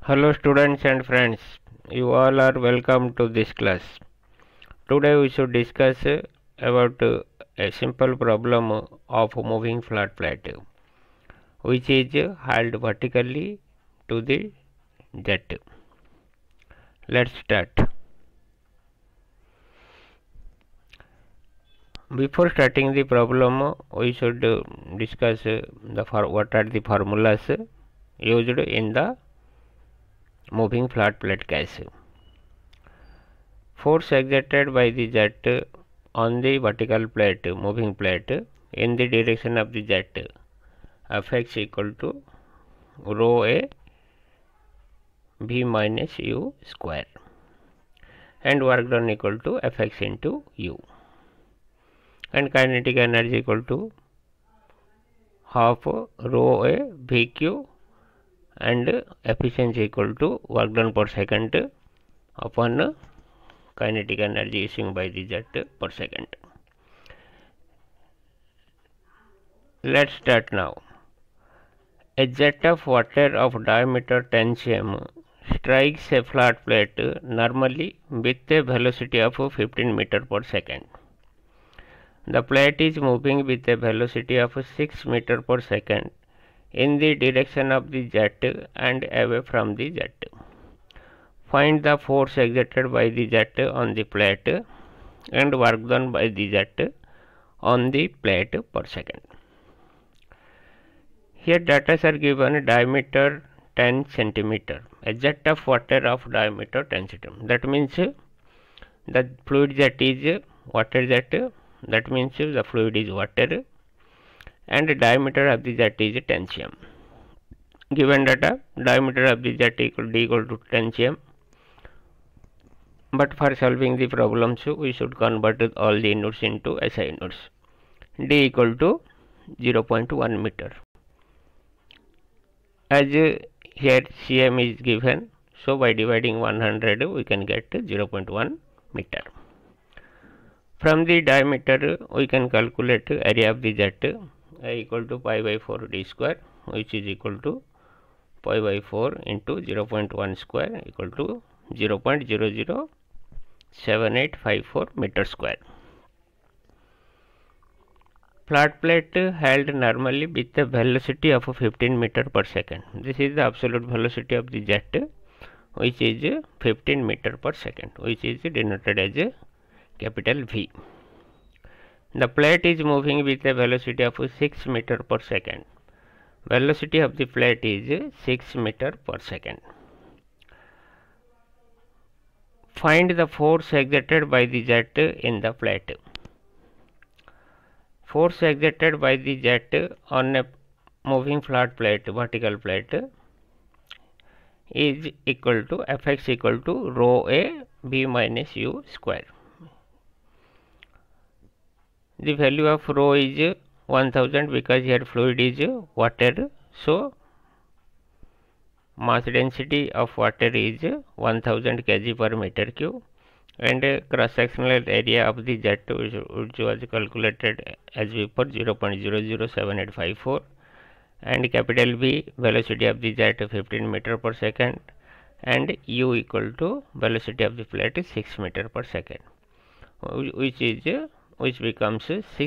Hello students and friends, you all are welcome to this class. Today we should discuss about a simple problem of moving flat plate which is held vertically to the jet. Let's start. Before starting the problem, we should discuss what are the formulas used in the moving flat plate case. Force exerted by the jet on the vertical plate, moving plate, in the direction of the jet, Fx equal to rho a v minus u square, and work done equal to Fx into u, and kinetic energy equal to half rho a vq, and efficiency equal to work done per second upon kinetic energy issued by the jet per second. Let's start now. A jet of water of diameter 10 cm strikes a flat plate normally with a velocity of 15 meter per second. The plate is moving with a velocity of 6 meter per second in the direction of the jet and away from the jet. Find the force exerted by the jet on the plate and work done by the jet on the plate per second. Here data are given: diameter 10 cm, a jet of water of diameter 10 cm. That means the fluid jet is water jet, that means the fluid is water, and the diameter of the jet is 10 cm. Given data, diameter of the jet equal to 10 cm. But for solving the problems, we should convert all the units into SI units. D equal to 0.1 meter. As here cm is given, so by dividing 100 we can get 0.1 meter. From the diameter we can calculate area of the jet, equal to pi by 4 d square, which is equal to pi by 4 into 0.1 square equal to 0.007854 meter square. Flat plate held normally with a velocity of 15 meter per second. This is the absolute velocity of the jet, which is 15 meter per second, which is denoted as capital V. The plate is moving with a velocity of 6 meter per second. Velocity of the plate is 6 meter per second. Find the force exerted by the jet in the plate. Force exerted by the jet on a moving flat plate, vertical plate, is equal to Fx equal to rho a v minus u square. The value of rho is 1000 because here fluid is water, so mass density of water is 1000 kg per meter cube, and cross sectional area of the jet which was calculated as before 0.007854, and capital V velocity of the jet 15 meter per second, and u equal to velocity of the plate 6 meter per second, which becomes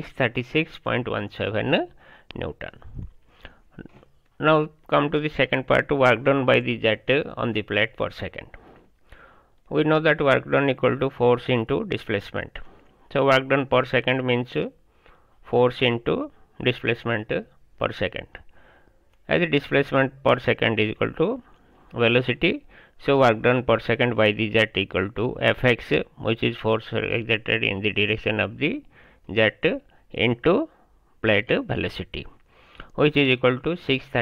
636.17 Newton. Now come to the second part, work done by the jet on the plate per second. We know that work done equal to force into displacement. So work done per second means force into displacement per second. As the displacement per second is equal to velocity, so work done per second by the jet equal to Fx, which is force exerted in the direction of the jet, into plate velocity, which is equal to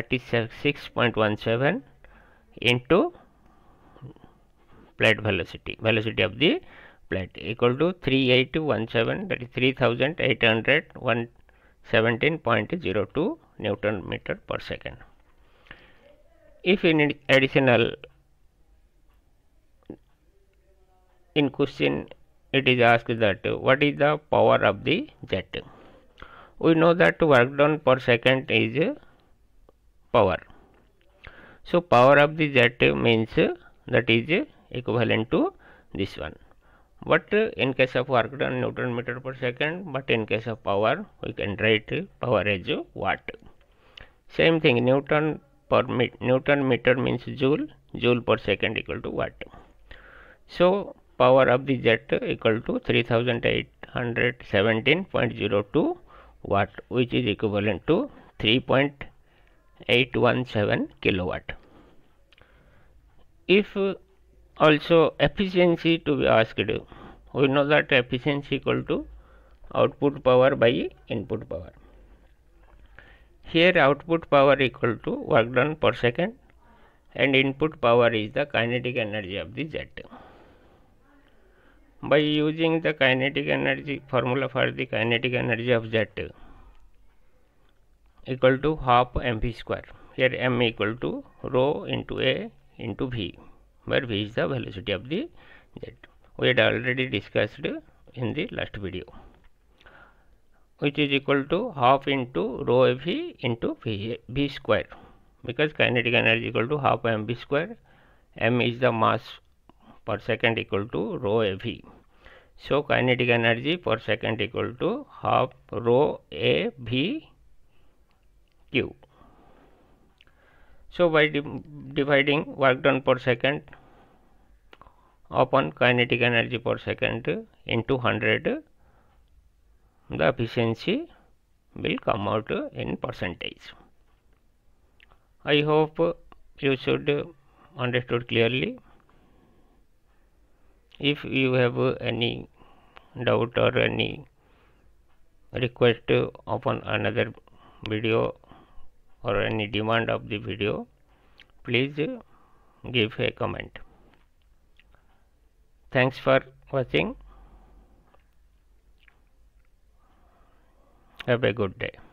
636.17 into plate velocity of the plate equal to 3817, that is 3817.02 Newton meter per second. If in additional in question it is asked that what is the power of the jet, we know that work done per second is power. So power of the jet means that is equivalent to this one. But in case of work done Newton meter per second, but in case of power we can write power as watt. Same thing, Newton meter means joule, joule per second equal to watt. So power of the jet equal to 3817.02 watt, which is equivalent to 3.817 kilowatt. If also efficiency to be asked, we know that efficiency equal to output power by input power. Here output power equal to work done per second and input power is the kinetic energy of the jet. By using the kinetic energy formula for the kinetic energy of jet equal to half mv square. Here m equal to rho into a into v, where v is the velocity of the jet. We had already discussed in the last video, which is equal to half into rho av into v square, because kinetic energy equal to half mv square. M is the mass per second equal to rho av. So kinetic energy per second equal to half rho a v q. So by dividing work done per second upon kinetic energy per second into 100, the efficiency will come out in percentage. I hope you should understood clearly. If you have any doubt or any request upon another video or any demand of the video, please give a comment. Thanks for watching. Have a good day.